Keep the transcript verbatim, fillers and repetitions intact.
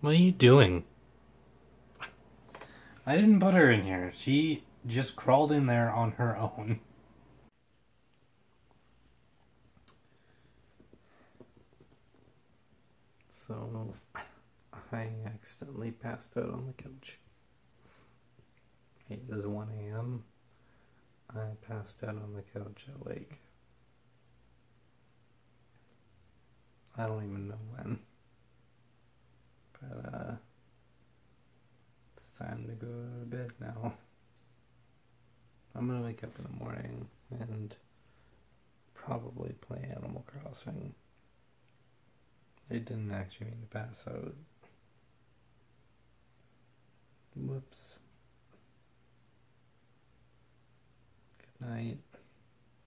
What are you doing? I didn't put her in here. She just crawled in there on her own. So, I accidentally passed out on the couch. It is one A M I passed out on the couch at like, I don't even know when. But, uh, it's time to go to bed now. I'm gonna wake up in the morning and probably play Animal Crossing. I didn't actually mean to pass out. Whoops. Good night.